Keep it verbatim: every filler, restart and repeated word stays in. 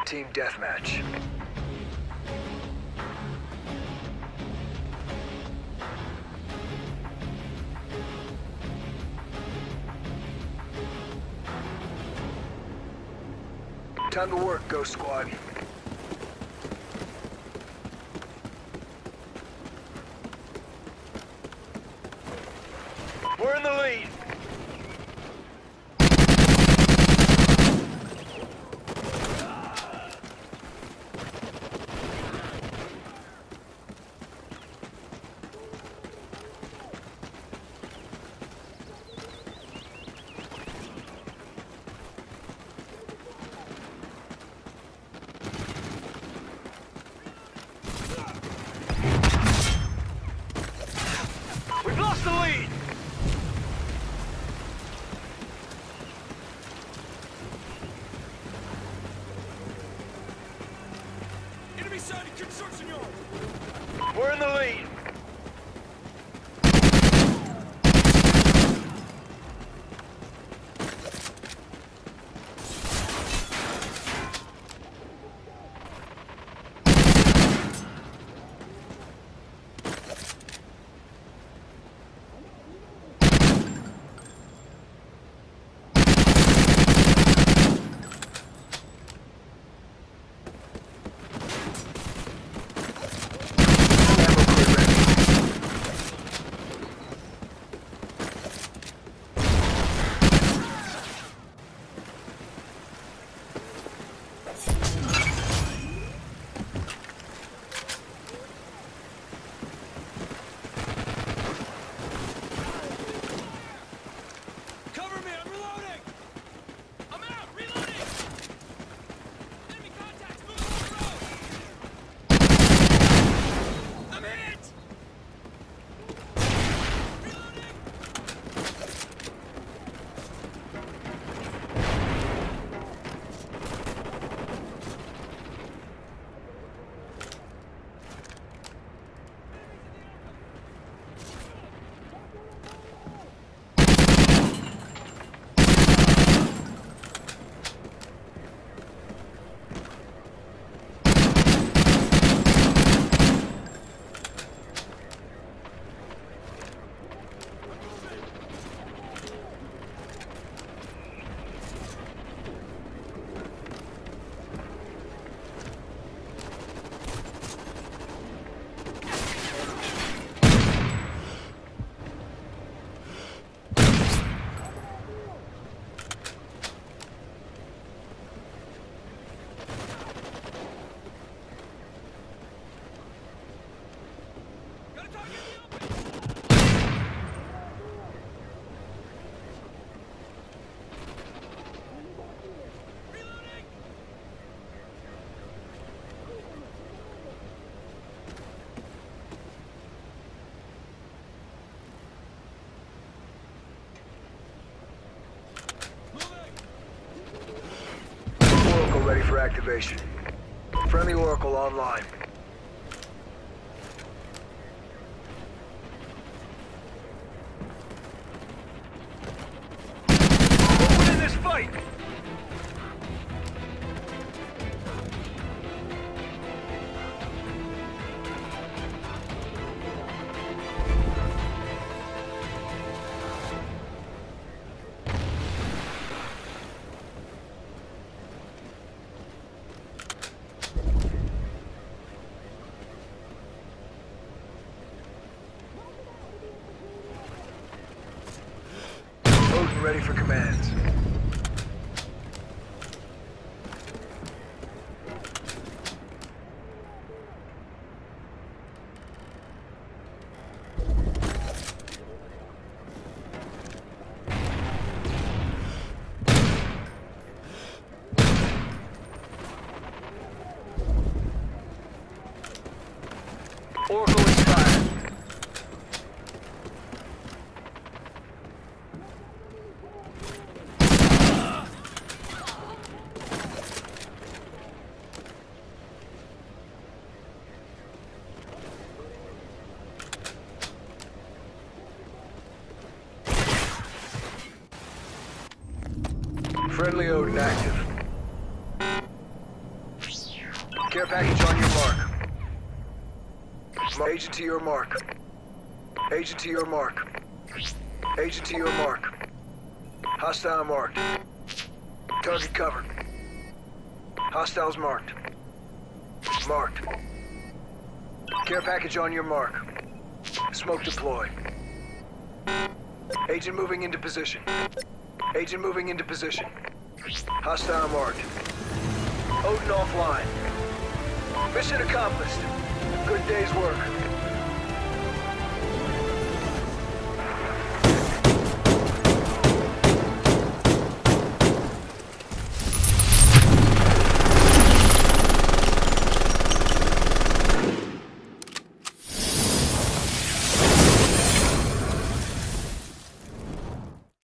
Team deathmatch. Time to work, Ghost Squad. We're in the lead. We've lost the lead. Enemy sighted construction yard! We're in the lead. Cover me, I'm reloading! I'm out, reloading! Enemy contact, moving on the road! I'm hit! Reloading! Gotta talk in the open! Reloading! Moving! Oracle ready for activation. Friendly Oracle online. We're winning this fight! Odin ready for commands. Oracle inspired. Friendly Odin active. Care package on your mark. Mar- Agent to your mark. Agent to your mark. Agent to your mark. Hostile marked. Target covered. Hostiles marked. Marked. Care package on your mark. Smoke deployed. Agent moving into position. Agent moving into position. Hostile marked. Odin offline. Mission accomplished. Good day's work.